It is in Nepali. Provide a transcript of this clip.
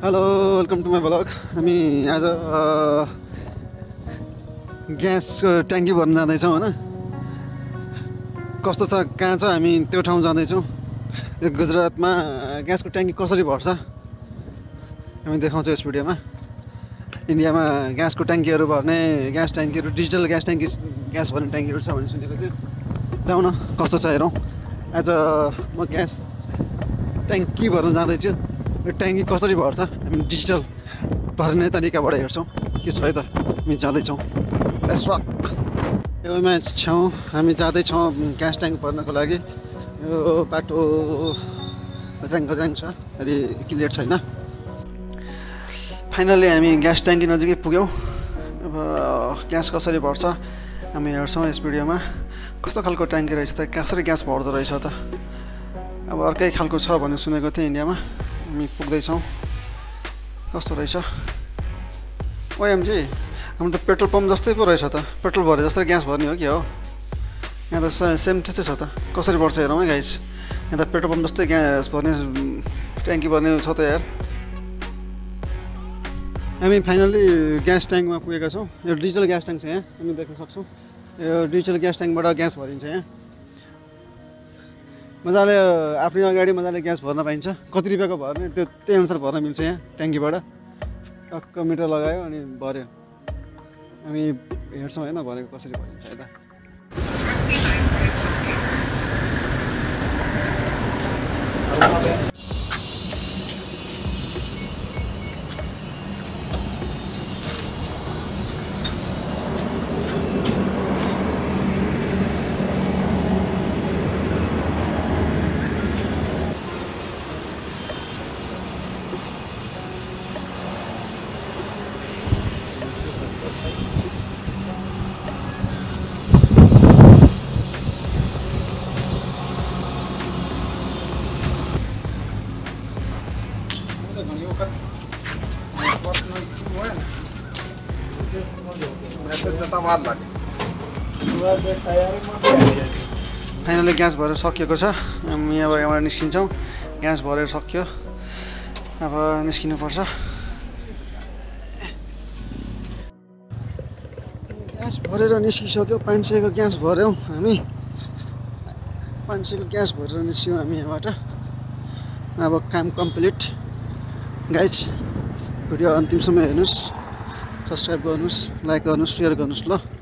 Hello welcome to my blog. हामी आज ग्यासको ट्याङ्की भर्न जाँदैछौँ होइन। कस्तो छ कहाँ छ हामी त्यो ठाउँ जाँदैछौँ। यो गुजरातमा ग्यासको ट्याङ्की कसरी भर्छ हामी देखाउँछौँ यस भिडियोमा। इन्डियामा ग्यासको ट्याङ्कीहरू भर्ने ग्यास ट्याङ्कीहरू डिजिटल ग्यास ट्याङ्की ग्यास भर्ने ट्याङ्कीहरू छ भन्ने सुनेको थिएँ। जाउँ न कस्तो छ हेरौँ। आज म ग्यास ट्याङ्की भर्न जाँदैछु। यो ट्याङ्की कसरी भर्छ हामी डिजिटल भर्ने तरिकाबाट हेर्छौँ के छ है त। हामी जाँदैछौँ लेट्स रक। योमा छौँ हामी जाँदैछौँ ग्यास ट्याङ्की भर्नको लागि। यो बाटो गजाङ गजाङ छ अलि क्लियर छैन। फाइनली हामी ग्यास ट्याङ्की नजिकै पुग्यौँ। अब ग्यास कसरी भर्छ हामी हेर्छौँ यस भिडियोमा। कस्तो खालको ट्याङ्की रहेछ त, कसरी ग्यास भर्दो रहेछ त। अब अर्कै खालको छ भन्ने सुनेको थिएँ इन्डियामा। हामी पुग्दैछौँ कस्तो रहेछ। ओएमजी हाम्रो त पेट्रोल पम्प जस्तै पो रहेछ त। पेट्रोल भरे जस्तै ग्यास भर्ने हो कि हो। यहाँ त सेम त्यस्तै छ त। कसरी भर्छ हेरौँ है गाइस। यहाँ त पेट्रोल पम्प जस्तै ग्यास भर्ने ट्याङ्की भर्ने छ त यार। हामी फाइनली ग्यास ट्याङ्कमा पुगेका छौँ। यो डिजिटल ग्यास ट्याङ्क छ यहाँ हामी देख्न सक्छौँ। यो डिजिटल ग्यास ट्याङ्कबाट ग्यास भरिन्छ यहाँ। मजाले आफ्नै अगाडि मजाले ग्यास भर्न पाइन्छ। कति रुपियाँको भर्ने त्यही अनुसार भर्न मिल्छ यहाँ ट्याङ्कीबाट। टक्क मिटर लगायो अनि भर्यो। हामी हेर्छौँ होइन भरेको कसरी भरिन्छ है त। फाइनली ग्यास भरेर सकिएको छ। हामी अब यहाँबाट निस्किन्छौँ। ग्यास भरेर सक्यो अब निस्किनुपर्छ। ग्यास भरेर निस्किसक्यो। 500 को ग्यास भर्यौँ हामी। 500 को ग्यास भरेर निस्क्यौँ हामी यहाँबाट। अब काम कम्प्लिट। गाइज भिडियो अन्तिमसम्म हेर्नुहोस्, सब्सक्राइब गर्नुहोस्, लाइक गर्नुहोस्, सेयर गर्नुहोस् ल।